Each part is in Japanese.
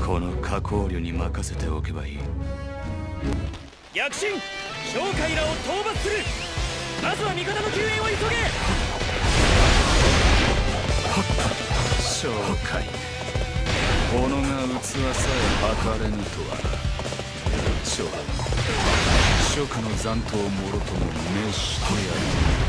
この加工旅に任せておけばいい。 躍進、商海らを討伐する。まずは味方の救援を急げ。 商海、己が器さえ測れぬとはな。諸藩、諸家の残党もろとも滅してやる。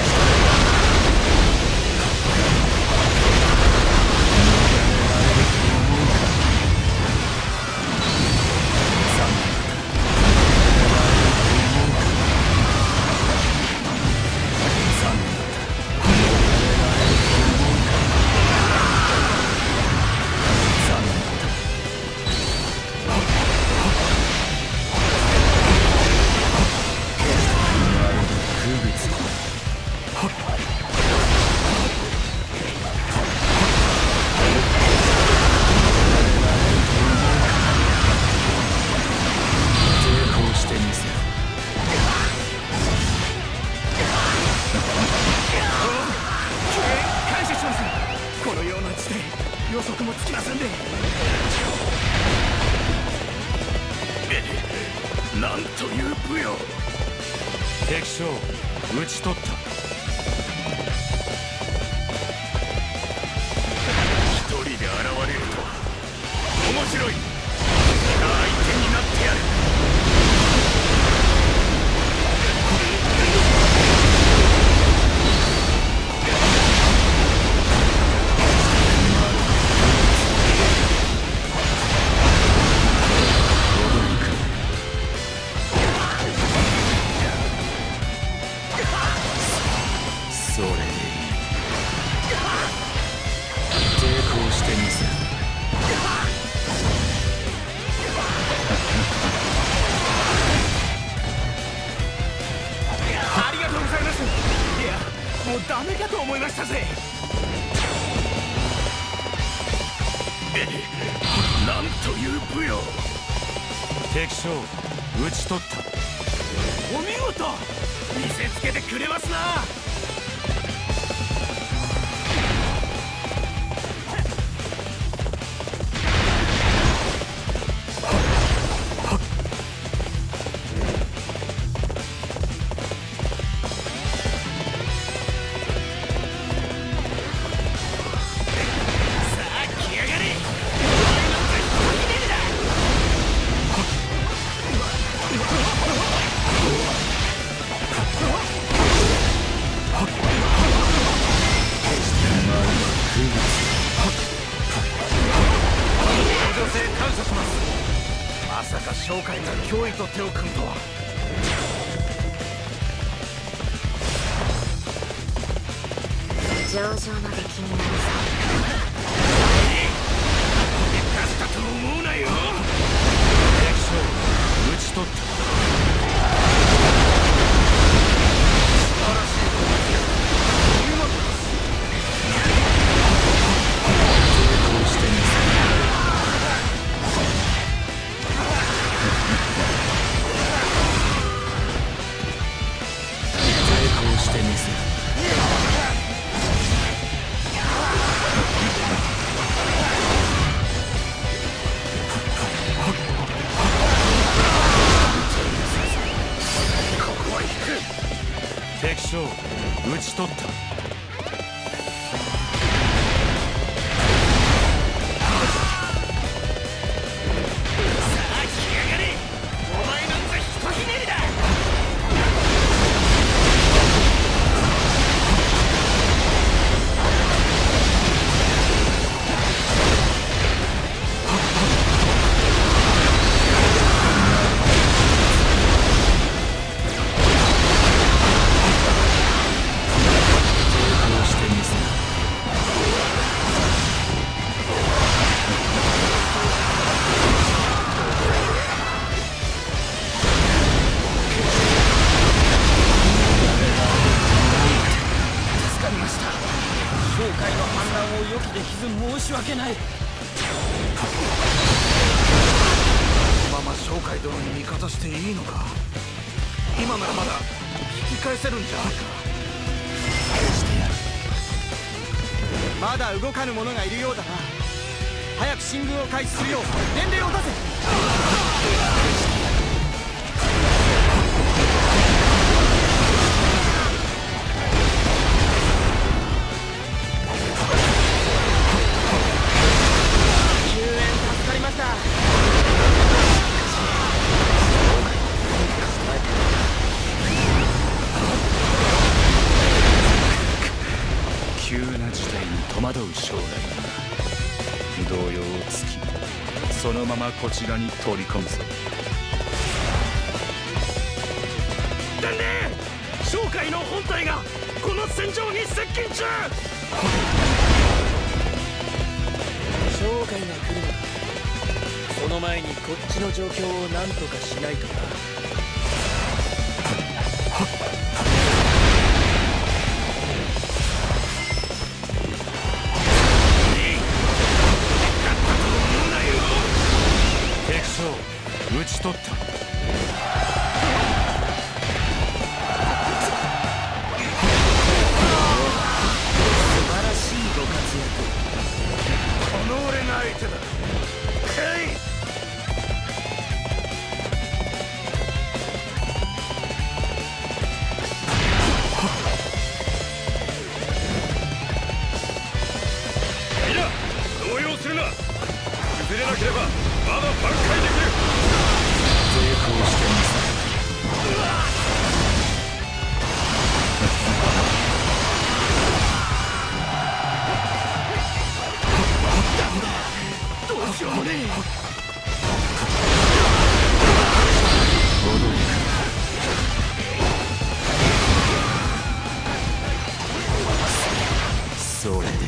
予測もつきませんで。 なんという武勇。敵将討ち取った。一人で現れるとは面白い。相手になってやる。それでいい。抵抗してみせる。 ありがとうございます。いや、もうダメかと思いましたぜ。 なんという武勇。敵将討ち取った。 お見事、見せつけてくれますな。まさか商海が脅威と手を組むとは。 上々の出来になるぞ。 生かしたと思うなよ。 敵将討ち取った。 素晴らしい攻撃。お見事です。 抵抗してみせる。してみせる。ここは引く。敵将討ち取った。予期できず申し訳ない。このまま商海殿に味方していいのか。今ならまだ引き返せるんじゃないか。返してやる。まだ動かぬ者がいるようだな。 早く進軍を開始するよう伝令を出せ。救援助かりました。 急な事態に戸惑う将来が動揺をつき、そのままこちらに取り込むぞ。 伝令、商会の本体がこの戦場に接近中。商会が来るのか。その前にこっちの状況を何とかしないとな。 討ち取った。素晴らしいご活躍。この俺が相手だ。来い。みんな動揺するな。崩れなければまだ挽回できる。 成功してみせる。 ダメだ、どうしようもねえ。 驚く。それでいい。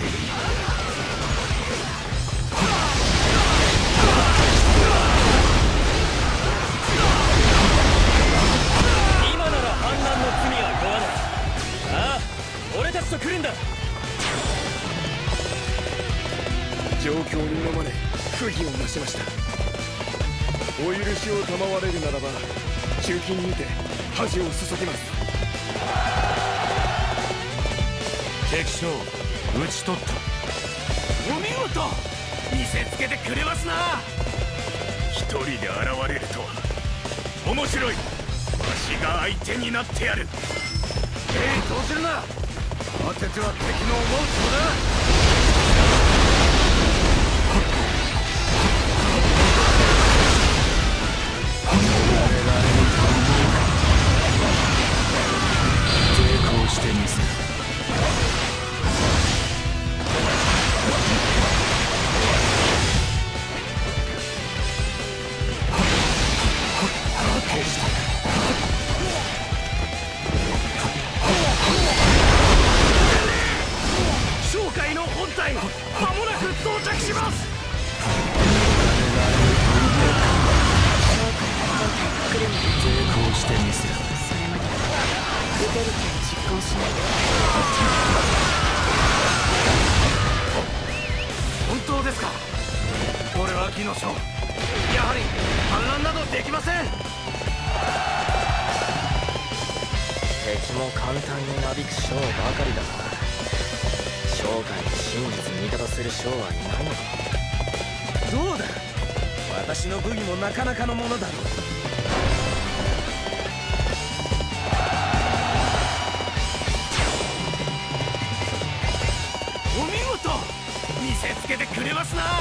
と来るんだ。状況に飲まれ不義をなしました。お許しを賜れるならば中金にて恥を注ぎます。 敵将討ち取った。 お見事、見せつけてくれますな。一人で現れるとは面白い。わしが相手になってやる。投じるな。当てては敵の思うつぼだ。 抵抗してみせる。 商会の本体、間もなく到着します。 抵抗してみせる。 それまで撃てる手を実行しないと。 本当ですか。これは義の将。やはり反乱などできません。敵も簡単になびく将ばかりだな。商会に真実味方する将はいないのか。どうだ、私の武技もなかなかのものだろう。お見事、見せつけてくれますな。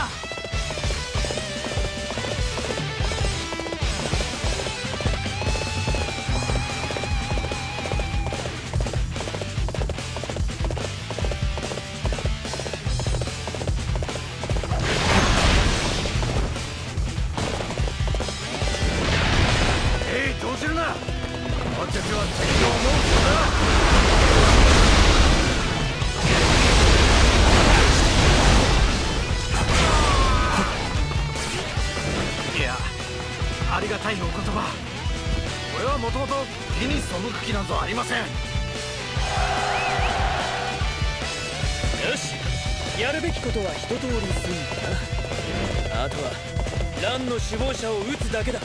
投じるな。私は敵の思うつぼだ。いや、ありがたいお言葉。俺はもともと義に背く気などありません。よし、やるべきことは一通り済んだな。あとは乱の首謀者を撃つだけだ。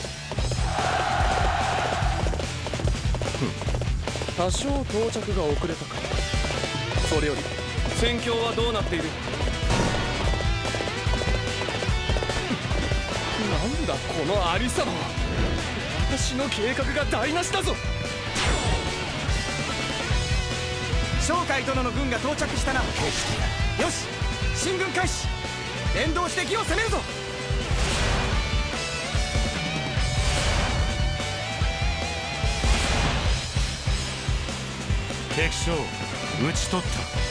多少到着が遅れたか。それより戦況はどうなっている。 この有様は私の計画が台無しだぞ。 商海殿の軍が到着したな。よし、進軍開始。連動して義を攻めるぞ。 敵将討ち取った。